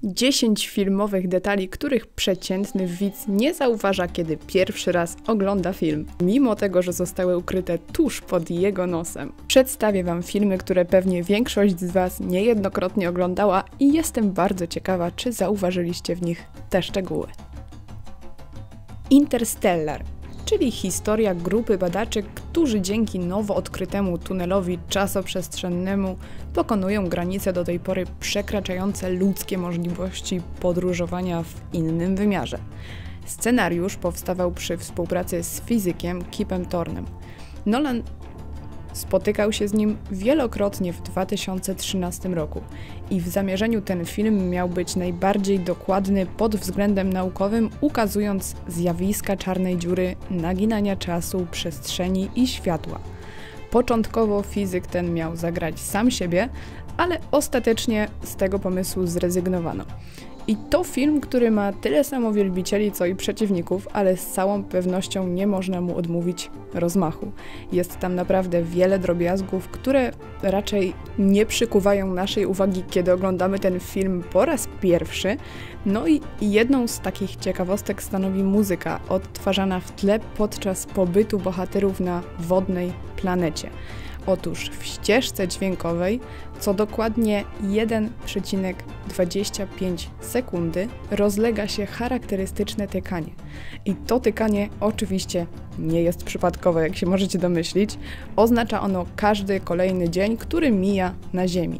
10 filmowych detali, których przeciętny widz nie zauważa, kiedy pierwszy raz ogląda film, mimo tego, że zostały ukryte tuż pod jego nosem. Przedstawię Wam filmy, które pewnie większość z Was niejednokrotnie oglądała i jestem bardzo ciekawa, czy zauważyliście w nich te szczegóły. Interstellar, czyli historia grupy badaczy, którzy dzięki nowo odkrytemu tunelowi czasoprzestrzennemu pokonują granice do tej pory przekraczające ludzkie możliwości podróżowania w innym wymiarze. Scenariusz powstawał przy współpracy z fizykiem Kipem Thornem. Nolan spotykał się z nim wielokrotnie w 2013 roku i w zamierzeniu ten film miał być najbardziej dokładny pod względem naukowym, ukazując zjawiska czarnej dziury, naginania czasu, przestrzeni i światła. Początkowo fizyk ten miał zagrać sam siebie, ale ostatecznie z tego pomysłu zrezygnowano. I to film, który ma tyle samo wielbicieli, co i przeciwników, ale z całą pewnością nie można mu odmówić rozmachu. Jest tam naprawdę wiele drobiazgów, które raczej nie przykuwają naszej uwagi, kiedy oglądamy ten film po raz pierwszy. No i jedną z takich ciekawostek stanowi muzyka, odtwarzana w tle podczas pobytu bohaterów na wodnej planecie. Otóż w ścieżce dźwiękowej co dokładnie 1,25 sekundy rozlega się charakterystyczne tykanie. I to tykanie oczywiście nie jest przypadkowe, jak się możecie domyślić. Oznacza ono każdy kolejny dzień, który mija na Ziemi.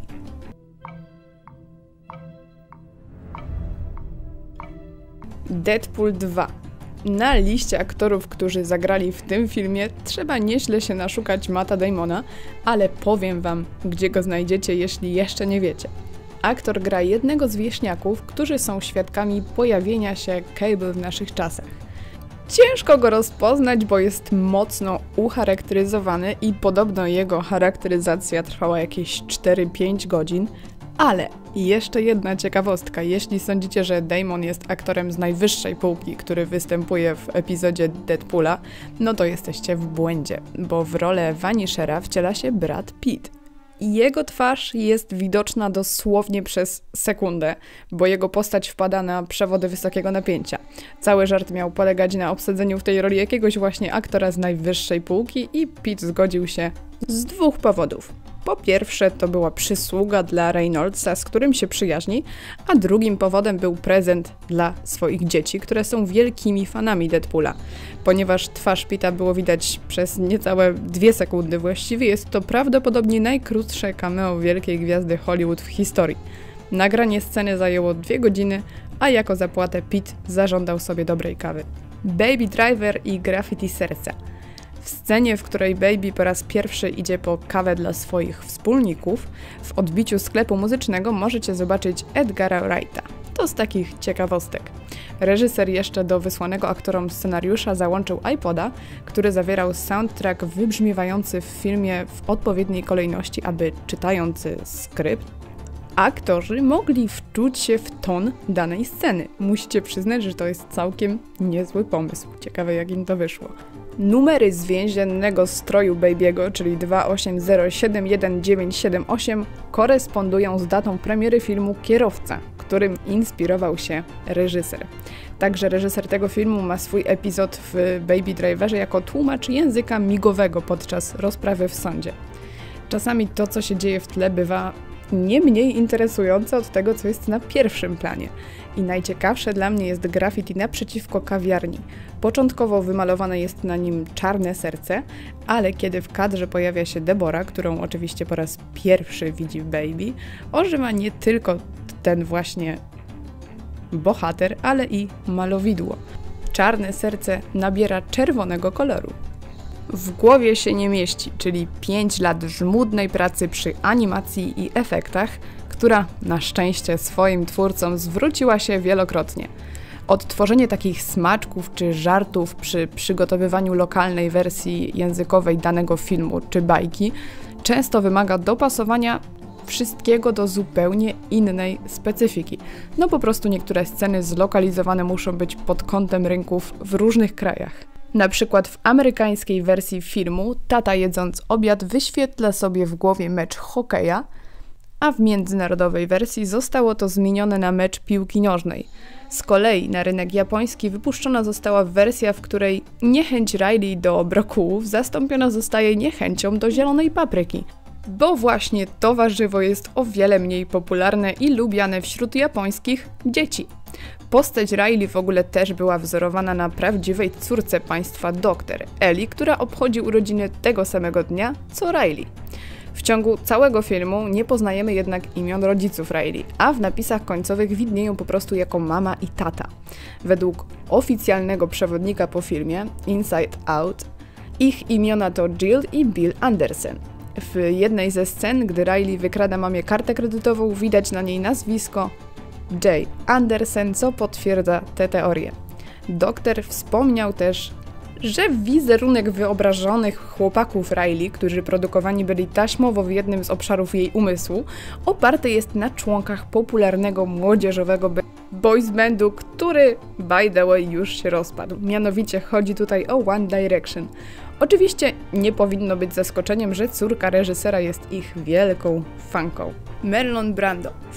Deadpool 2. Na liście aktorów, którzy zagrali w tym filmie, trzeba nieźle się naszukać Matta Damona, ale powiem Wam, gdzie go znajdziecie, jeśli jeszcze nie wiecie. Aktor gra jednego z wieśniaków, którzy są świadkami pojawienia się Cable w naszych czasach. Ciężko go rozpoznać, bo jest mocno ucharakteryzowany i podobno jego charakteryzacja trwała jakieś 4-5 godzin. Ale jeszcze jedna ciekawostka, jeśli sądzicie, że Damon jest aktorem z najwyższej półki, który występuje w epizodzie Deadpoola, no to jesteście w błędzie, bo w rolę Vanishera wciela się Brad Pitt. Jego twarz jest widoczna dosłownie przez sekundę, bo jego postać wpada na przewody wysokiego napięcia. Cały żart miał polegać na obsadzeniu w tej roli jakiegoś właśnie aktora z najwyższej półki i Pitt zgodził się z 2 powodów. Po pierwsze, to była przysługa dla Reynoldsa, z którym się przyjaźni, a drugim powodem był prezent dla swoich dzieci, które są wielkimi fanami Deadpoola. Ponieważ twarz Pitta było widać przez niecałe 2 sekundy właściwie, jest to prawdopodobnie najkrótsze cameo wielkiej gwiazdy Hollywood w historii. Nagranie sceny zajęło 2 godziny, a jako zapłatę Pitt zażądał sobie dobrej kawy. Baby Driver i Graffiti Serca. W scenie, w której Baby po raz pierwszy idzie po kawę dla swoich wspólników, w odbiciu sklepu muzycznego możecie zobaczyć Edgara Wrighta. To z takich ciekawostek. Reżyser jeszcze do wysłanego aktorom scenariusza załączył iPoda, który zawierał soundtrack wybrzmiewający w filmie w odpowiedniej kolejności, aby czytający skrypt, aktorzy mogli wczuć się w ton danej sceny. Musicie przyznać, że to jest całkiem niezły pomysł. Ciekawe, jak im to wyszło. Numery z więziennego stroju Baby'ego, czyli 28071978, korespondują z datą premiery filmu Kierowca, którym inspirował się reżyser. Także reżyser tego filmu ma swój epizod w Baby Driverze jako tłumacz języka migowego podczas rozprawy w sądzie. Czasami to, co się dzieje w tle, bywa nie mniej interesujące od tego, co jest na pierwszym planie. I najciekawsze dla mnie jest graffiti naprzeciwko kawiarni. Początkowo wymalowane jest na nim czarne serce, ale kiedy w kadrze pojawia się Deborah, którą oczywiście po raz pierwszy widzi Baby, ożywa nie tylko ten właśnie bohater, ale i malowidło. Czarne serce nabiera czerwonego koloru. W głowie się nie mieści, czyli 5 lat żmudnej pracy przy animacji i efektach, która na szczęście swoim twórcom zwróciła się wielokrotnie. Odtworzenie takich smaczków czy żartów przy przygotowywaniu lokalnej wersji językowej danego filmu czy bajki często wymaga dopasowania wszystkiego do zupełnie innej specyfiki. No po prostu niektóre sceny zlokalizowane muszą być pod kątem rynków w różnych krajach. Na przykład w amerykańskiej wersji filmu tata jedząc obiad wyświetla sobie w głowie mecz hokeja, a w międzynarodowej wersji zostało to zmienione na mecz piłki nożnej. Z kolei na rynek japoński wypuszczona została wersja, w której niechęć Riley do brokułów zastąpiona zostaje niechęcią do zielonej papryki, bo właśnie to warzywo jest o wiele mniej popularne i lubiane wśród japońskich dzieci. Postać Riley w ogóle też była wzorowana na prawdziwej córce państwa Dr. Ellie, która obchodzi urodziny tego samego dnia co Riley. W ciągu całego filmu nie poznajemy jednak imion rodziców Riley, a w napisach końcowych widnieją po prostu jako mama i tata. Według oficjalnego przewodnika po filmie, Inside Out, ich imiona to Jill i Bill Anderson. W jednej ze scen, gdy Riley wykrada mamie kartę kredytową, widać na niej nazwisko J. Anderson, co potwierdza tę teorię. Doktor wspomniał też, że wizerunek wyobrażonych chłopaków Riley, którzy produkowani byli taśmowo w jednym z obszarów jej umysłu, oparty jest na członkach popularnego młodzieżowego boys bandu, który, by the way, już się rozpadł. Mianowicie chodzi tutaj o One Direction. Oczywiście nie powinno być zaskoczeniem, że córka reżysera jest ich wielką fanką. Marlon Brando w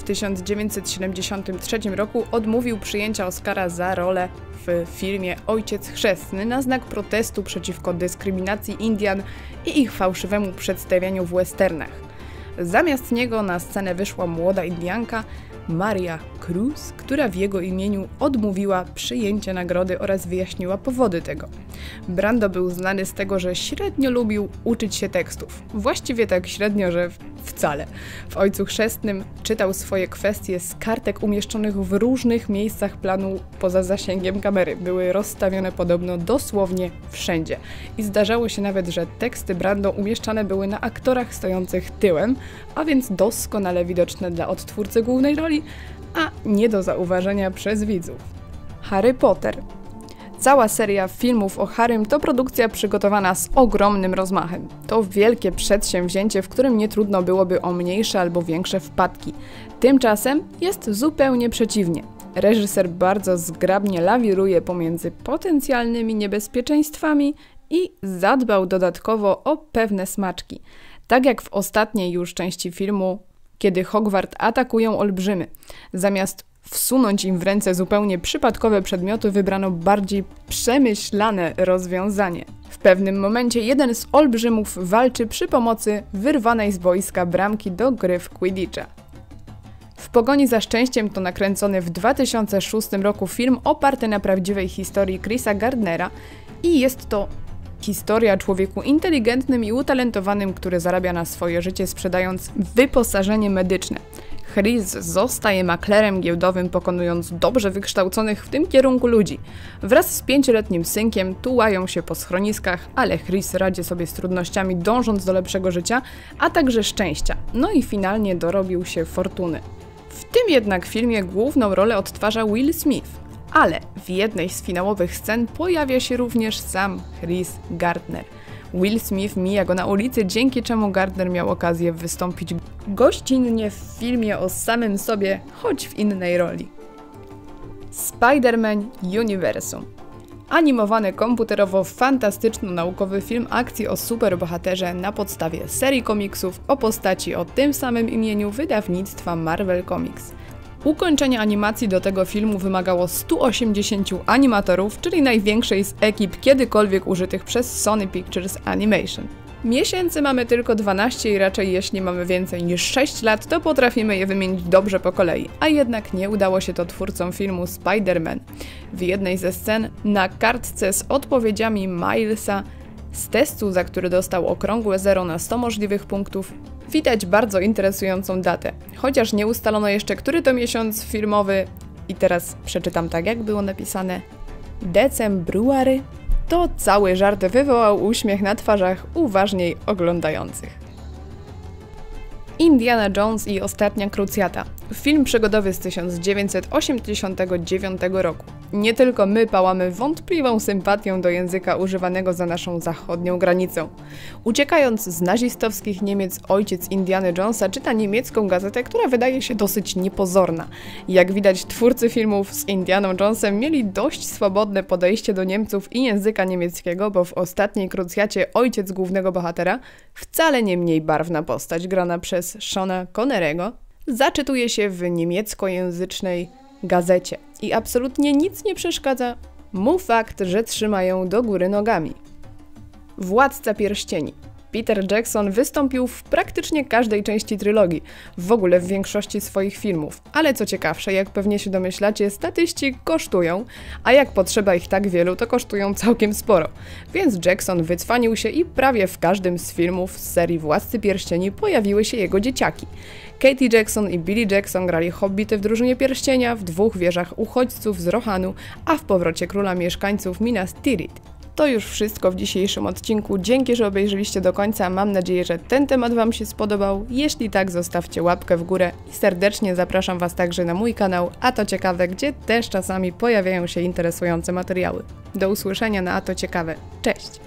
1973 roku odmówił przyjęcia Oscara za rolę w filmie Ojciec Chrzestny na znak protestu przeciwko dyskryminacji Indian i ich fałszywemu przedstawianiu w westernach. Zamiast niego na scenę wyszła młoda Indianka Maria Cruz, która w jego imieniu odmówiła przyjęcia nagrody oraz wyjaśniła powody tego. Brando był znany z tego, że średnio lubił uczyć się tekstów. Właściwie tak średnio, że wcale. W Ojcu Chrzestnym czytał swoje kwestie z kartek umieszczonych w różnych miejscach planu poza zasięgiem kamery. Były rozstawione podobno dosłownie wszędzie. I zdarzało się nawet, że teksty Brando umieszczane były na aktorach stojących tyłem, a więc doskonale widoczne dla odtwórcy głównej roli, a nie do zauważenia przez widzów. Harry Potter. Cała seria filmów o Harrym to produkcja przygotowana z ogromnym rozmachem. To wielkie przedsięwzięcie, w którym nie trudno byłoby o mniejsze albo większe wpadki. Tymczasem jest zupełnie przeciwnie. Reżyser bardzo zgrabnie lawiruje pomiędzy potencjalnymi niebezpieczeństwami i zadbał dodatkowo o pewne smaczki. Tak jak w ostatniej już części filmu, kiedy Hogwart atakują olbrzymy. Zamiast wsunąć im w ręce zupełnie przypadkowe przedmioty, wybrano bardziej przemyślane rozwiązanie. W pewnym momencie jeden z olbrzymów walczy przy pomocy wyrwanej z boiska bramki do gry w Quidditcha. W pogoni za szczęściem to nakręcony w 2006 roku film oparty na prawdziwej historii Chrisa Gardnera i jest to historia o człowieku inteligentnym i utalentowanym, który zarabia na swoje życie sprzedając wyposażenie medyczne. Chris zostaje maklerem giełdowym, pokonując dobrze wykształconych w tym kierunku ludzi. Wraz z 5-letnim synkiem tułają się po schroniskach, ale Chris radzi sobie z trudnościami, dążąc do lepszego życia, a także szczęścia. No i finalnie dorobił się fortuny. W tym jednak filmie główną rolę odtwarza Will Smith. Ale w jednej z finałowych scen pojawia się również sam Chris Gardner. Will Smith mija go na ulicy, dzięki czemu Gardner miał okazję wystąpić gościnnie w filmie o samym sobie, choć w innej roli. Spider-Man Uniwersum. Animowany komputerowo-fantastyczno-naukowy film akcji o superbohaterze na podstawie serii komiksów o postaci o tym samym imieniu wydawnictwa Marvel Comics. Ukończenie animacji do tego filmu wymagało 180 animatorów, czyli największej z ekip kiedykolwiek użytych przez Sony Pictures Animation. Miesięcy mamy tylko 12 i raczej jeśli mamy więcej niż 6 lat, to potrafimy je wymienić dobrze po kolei, a jednak nie udało się to twórcom filmu Spider-Man. W jednej ze scen na kartce z odpowiedziami Milesa z testu, za który dostał okrągłe 0 na 100 możliwych punktów, widać bardzo interesującą datę. Chociaż nie ustalono jeszcze, który to miesiąc filmowy, i teraz przeczytam tak, jak było napisane, Decembruary, to cały żart wywołał uśmiech na twarzach uważniej oglądających. Indiana Jones i Ostatnia Krucjata. Film przygodowy z 1989 roku. Nie tylko my pałamy wątpliwą sympatią do języka używanego za naszą zachodnią granicą. Uciekając z nazistowskich Niemiec, ojciec Indiana Jonesa czyta niemiecką gazetę, która wydaje się dosyć niepozorna. Jak widać, twórcy filmów z Indianą Jonesem mieli dość swobodne podejście do Niemców i języka niemieckiego, bo w ostatniej krucjacie ojciec głównego bohatera, wcale nie mniej barwna postać grana przez Seana Connerego, zaczytuje się w niemieckojęzycznej gazecie i absolutnie nic nie przeszkadza mu fakt, że trzymają do góry nogami. Władca Pierścieni. Peter Jackson wystąpił w praktycznie każdej części trylogii, w ogóle w większości swoich filmów, ale co ciekawsze, jak pewnie się domyślacie, statyści kosztują, a jak potrzeba ich tak wielu, to kosztują całkiem sporo. Więc Jackson wycwanił się i prawie w każdym z filmów z serii Władcy Pierścieni pojawiły się jego dzieciaki. Katie Jackson i Billy Jackson grali hobbity w Drużynie Pierścienia, w Dwóch wieżach uchodźców z Rohanu, a w Powrocie Króla mieszkańców Minas Tirith. To już wszystko w dzisiejszym odcinku. Dzięki, że obejrzeliście do końca. Mam nadzieję, że ten temat Wam się spodobał. Jeśli tak, zostawcie łapkę w górę i serdecznie zapraszam Was także na mój kanał A to Ciekawe, gdzie też czasami pojawiają się interesujące materiały. Do usłyszenia na A to Ciekawe. Cześć!